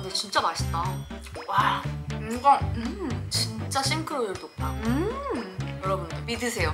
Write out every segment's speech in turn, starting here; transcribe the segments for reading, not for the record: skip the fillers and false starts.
근데 진짜 맛있다. 와, 이거 진짜 싱크로율 높다. 여러분들 믿으세요.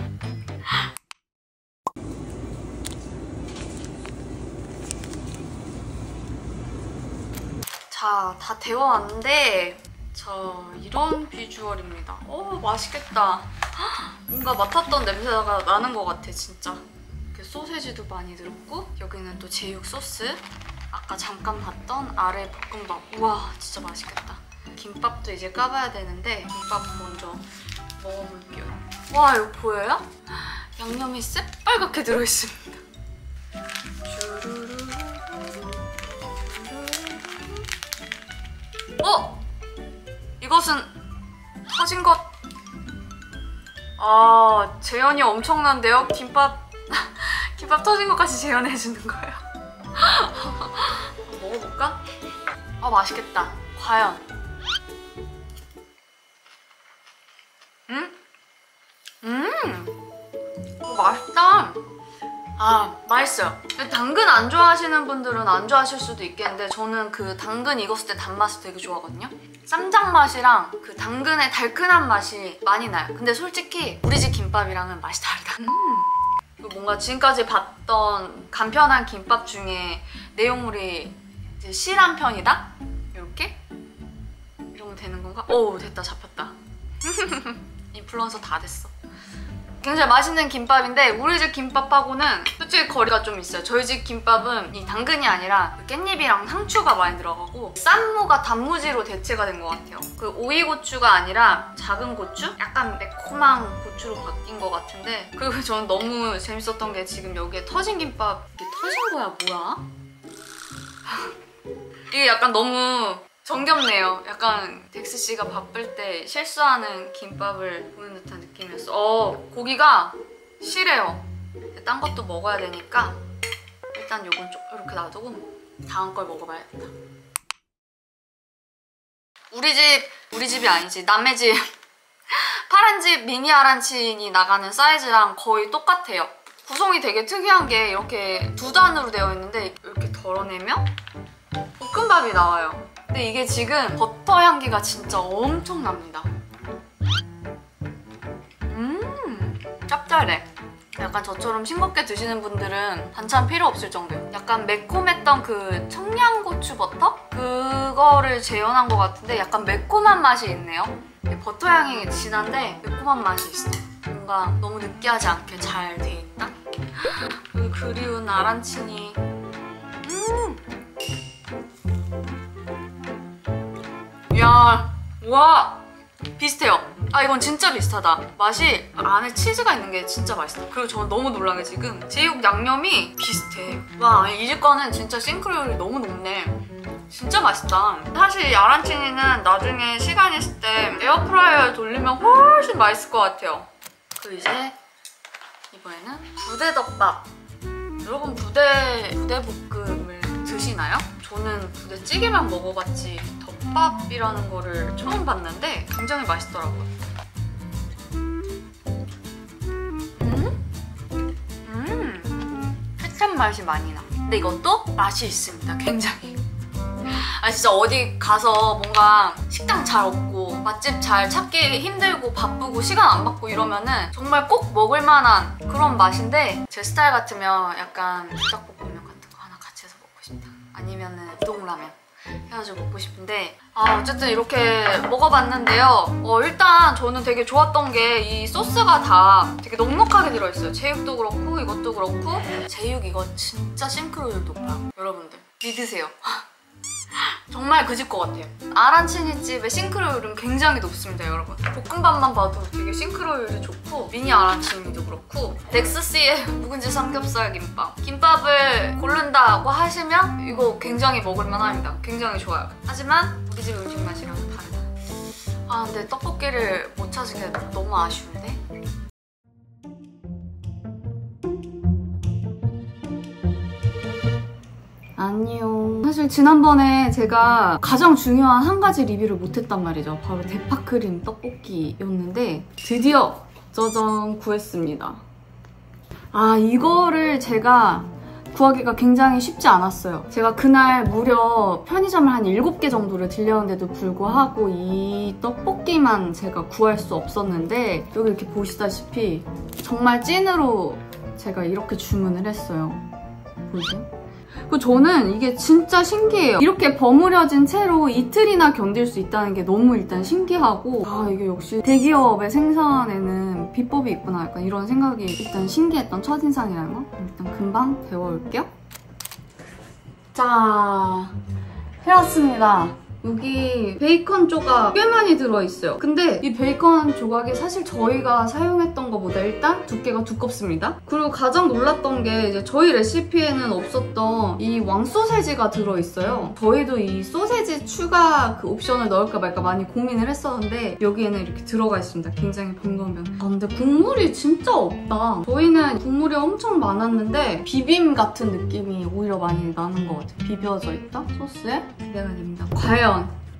자, 다 데워왔는데 자, 이런 비주얼입니다. 오, 맛있겠다. 뭔가 맡았던 냄새가 나는 것 같아, 진짜. 이렇게 소세지도 많이 들었고 여기는 또 제육 소스, 아까 잠깐 봤던 아래 볶음밥. 우와, 진짜 맛있겠다. 김밥도 이제 까봐야 되는데 김밥 먼저 먹어볼게요. 와, 이거 보여요? 양념이 새빨갛게 들어있습니다. 이것은 터진 것. 아, 재현이 엄청난데요? 김밥 터진 것까지 재현해주는 거예요. 먹어볼까? 아, 맛있겠다. 과연. 맛있다. 아, 맛있어요. 당근 안 좋아하시는 분들은 안 좋아하실 수도 있겠는데 저는 그 당근 익었을 때 단맛을 되게 좋아하거든요. 쌈장 맛이랑 그 당근의 달큰한 맛이 많이 나요. 근데 솔직히 우리 집 김밥이랑은 맛이 다르다. 뭔가 지금까지 봤던 간편한 김밥 중에 내용물이 이제 실한 편이다? 이렇게? 이러면 되는 건가? 오, 됐다. 잡혔다. 인플루언서 다 됐어. 굉장히 맛있는 김밥인데 우리 집 김밥하고는 솔직히 거리가 좀 있어요. 저희 집 김밥은 이 당근이 아니라 깻잎이랑 상추가 많이 들어가고 쌈무가 단무지로 대체가 된 것 같아요. 그 오이고추가 아니라 작은 고추? 약간 매콤한 고추로 바뀐 것 같은데, 그리고 저는 너무 재밌었던 게 지금 여기에 터진 김밥. 이게 터진 거야 뭐야? 이게 약간 너무 정겹네요. 약간 덱스 씨가 바쁠 때 실수하는 김밥을 보는 듯한 느낌이었어. 고기가 실해요. 딴 것도 먹어야 되니까 일단 요건 좀 이렇게 놔두고 다음 걸 먹어봐야겠다. 우리 집이 아니지, 남의 집 파란 집 미니 아란친이 나가는 사이즈랑 거의 똑같아요. 구성이 되게 특이한 게 이렇게 두 단으로 되어 있는데 이렇게 덜어내면 볶음밥이 나와요. 근데 이게 지금 버터 향기가 진짜 엄청납니다. 짭짤해. 약간 저처럼 싱겁게 드시는 분들은 반찬 필요 없을 정도예요. 약간 매콤했던 그 청양고추 버터? 그거를 재현한 것 같은데 약간 매콤한 맛이 있네요. 버터 향이 진한데 매콤한 맛이 있어. 뭔가 너무 느끼하지 않게 잘 돼 있다? 그 그리운 아란치니. 야, 와, 비슷해요. 아, 이건 진짜 비슷하다. 맛이 안에 치즈가 있는 게 진짜 맛있다. 그리고 저는 너무 놀란 게 지금 제육 양념이 비슷해. 와, 이 집 거는 진짜 싱크로율이 너무 높네. 진짜 맛있다. 사실 이 아란치니는 나중에 시간 있을 때 에어프라이어에 돌리면 훨씬 맛있을 것 같아요. 그리고 이제 이번에는 부대덮밥. 여러분 부대볶음을 드시나요? 저는 부대찌개만 먹어봤지 덮밥이라는 거를 처음 봤는데 굉장히 맛있더라고요. 케첩 맛이 많이 나. 근데 이것도 맛이 있습니다, 굉장히. 아, 진짜 어디 가서 뭔가 식당 잘 없고 맛집 잘 찾기 힘들고 바쁘고 시간 안 맞고 이러면은 정말 꼭 먹을 만한 그런 맛인데, 제 스타일 같으면 약간 불닭볶음면 같은 거 하나 같이 해서 먹고 싶다. 아니면은 우동라면 해가지고 먹고 싶은데, 어쨌든 이렇게 먹어봤는데요. 일단 저는 되게 좋았던 게 이 소스가 다 되게 넉넉하게 들어있어요. 제육도 그렇고 이것도 그렇고. 제육 이거 진짜 싱크로율 높아요. 여러분들 믿으세요. 정말 그 집 것 같아요. 아란치니 집의 싱크로율은 굉장히 높습니다, 여러분. 볶음밥만 봐도 되게 싱크로율이 좋고, 미니 아란치니도 그렇고, 덱스씨의 묵은지 삼겹살 김밥. 김밥을 고른다고 하시면 이거 굉장히 먹을만 합니다. 굉장히 좋아요. 하지만 우리 집 음식 맛이랑 다르다. 아, 근데 떡볶이를 못 찾은 게 너무 아쉬운데? 안녕. 사실 지난번에 제가 가장 중요한 한 가지 리뷰를 못했단 말이죠. 바로 대파크림 떡볶이였는데 드디어 짜잔 구했습니다. 아, 이거를 제가 구하기가 굉장히 쉽지 않았어요. 제가 그날 무려 편의점을 한 7개 정도를 들렸는데도 불구하고 이 떡볶이만 제가 구할 수 없었는데 여기 이렇게 보시다시피 정말 찐으로 제가 이렇게 주문을 했어요. 보이세요? 저는 이게 진짜 신기해요. 이렇게 버무려진 채로 이틀이나 견딜 수 있다는 게 너무 일단 신기하고 아 이게 역시 대기업의 생산에는 비법이 있구나 약간 이런 생각이 일단 신기했던 첫인상이라는 거. 일단 금방 데워올게요. 자, 해왔습니다. 여기 베이컨 조각 꽤 많이 들어있어요. 근데 이 베이컨 조각이 사실 저희가 사용했던 것보다 일단 두께가 두껍습니다. 그리고 가장 놀랐던 게 이제 저희 레시피에는 없었던 이 왕소세지가 들어있어요. 저희도 이 소세지 추가 그 옵션을 넣을까 말까 많이 고민을 했었는데 여기에는 이렇게 들어가 있습니다. 굉장히 뱅동면. 아 근데 국물이 진짜 없다. 저희는 국물이 엄청 많았는데 비빔 같은 느낌이 오히려 많이 나는 것 같아요. 비벼져 있다? 소스에? 기대가 됩니다. 과연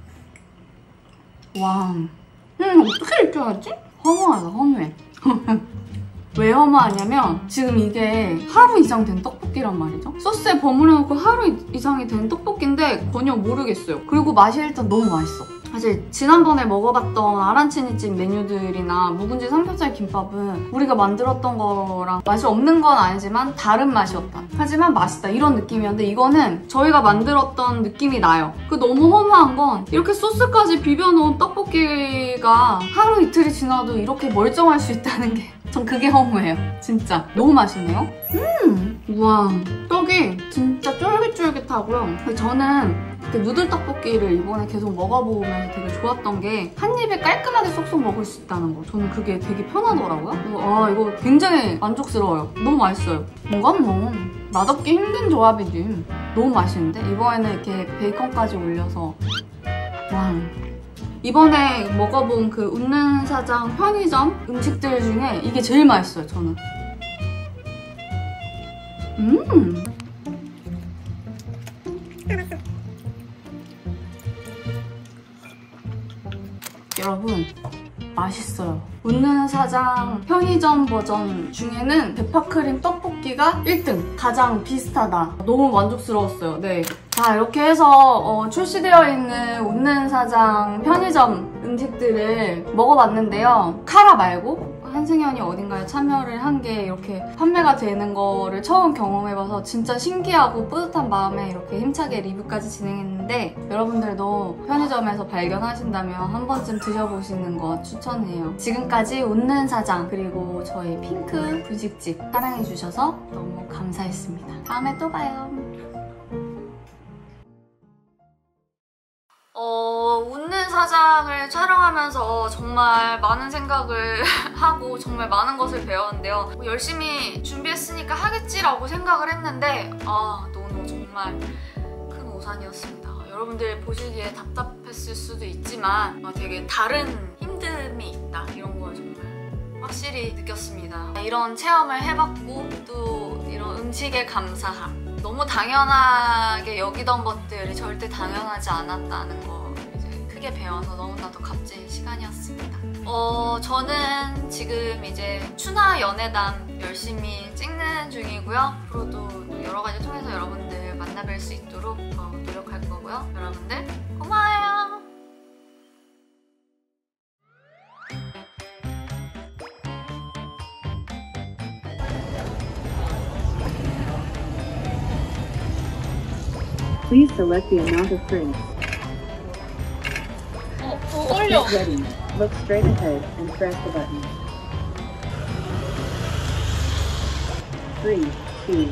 와, 어떻게 이렇게 하지? 허무하다, 허무해. 왜 허무하냐면 지금 이게 하루 이상 된 떡볶이란 말이죠. 소스에 버무려놓고 하루 이상이 된 떡볶이인데 전혀 모르겠어요. 그리고 맛이 일단 너무 맛있어. 사실 지난번에 먹어봤던 아란치니집 메뉴들이나 묵은지 삼겹살 김밥은 우리가 만들었던 거랑 맛이 없는 건 아니지만 다른 맛이었다. 하지만 맛있다 이런 느낌이었는데 이거는 저희가 만들었던 느낌이 나요. 그 너무 허무한 건 이렇게 소스까지 비벼놓은 떡볶이가 하루 이틀이 지나도 이렇게 멀쩡할 수 있다는 게 전 그게 허무해요. 진짜 너무 맛있네요. 우와, 떡이 진짜 쫄깃쫄깃하고요. 저는 누들 떡볶이를 이번에 계속 먹어보면서 되게 좋았던 게 한 입에 깔끔하게 쏙쏙 먹을 수 있다는 거. 저는 그게 되게 편하더라고요. 그래서 아 이거 굉장히 만족스러워요. 너무 맛있어요. 이건 뭐 맛없기 힘든 조합이지. 너무 맛있는데? 이번에는 이렇게 베이컨까지 올려서 와. 이번에 먹어본 그 웃는 사장 편의점 음식들 중에 이게 제일 맛있어요, 저는. 여러분, 맛있어요. 웃는 사장 편의점 버전 중에는 대파크림 떡볶이가 1등! 가장 비슷하다. 너무 만족스러웠어요. 네. 자, 이렇게 해서 출시되어 있는 웃는 사장 편의점 음식들을 먹어봤는데요. 카라 말고 한승연이 어딘가에 참여를 한 게 이렇게 판매가 되는 거를 처음 경험해봐서 진짜 신기하고 뿌듯한 마음에 이렇게 힘차게 리뷰까지 진행했는데 여러분들도 편의점에서 발견하신다면 한 번쯤 드셔보시는 거 추천해요. 지금까지 웃는 사장 그리고 저희 핑크 분식집 사랑해주셔서 너무 감사했습니다. 다음에 또 봐요. 웃는 사장을 촬영하면서 정말 많은 생각을 하고 정말 많은 것을 배웠는데요. 열심히 준비했으니까 하겠지라고 생각을 했는데 노노 정말 큰 오산이었습니다. 여러분들 보시기에 답답했을 수도 있지만 되게 다른 힘듦이 있다 이런 걸 정말 확실히 느꼈습니다. 이런 체험을 해봤고 또 이런 음식에 감사함 너무 당연하게 여기던 것들이 절대 당연하지 않았다는 거 이제 크게 배워서 너무나도 값진 시간이었습니다. 저는 지금 이제 추나 연애담 열심히 찍는 중이고요. 앞으로도 여러 가지 통해서 여러분들 만나뵐 수 있도록 노력할 거고요. 여러분들 고마워요. Please select the amount of prints. 떨려. Get ready. Look straight ahead and press the button. 3, 2.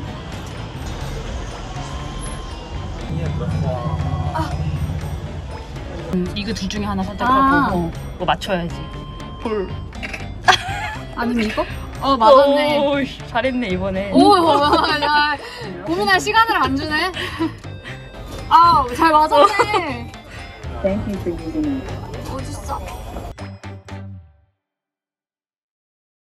이거 둘 중에 하나 선택하고 뭐 맞춰야지. 볼. 아니면 이거? 맞았네. 오, 잘했네 이번에. 야, 고민할 시간을 안 주네. 잘 맞았네. Thank you for using it. 어딨어?